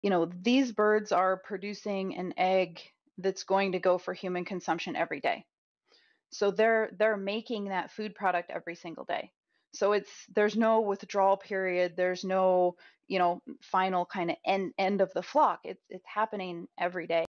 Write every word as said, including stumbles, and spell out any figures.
you know, these birds are producing an egg that's going to go for human consumption every day. So they're they're making that food product every single day. So it's there's no withdrawal period, there's no, you know, final kind of end end of the flock. It's it's happening every day.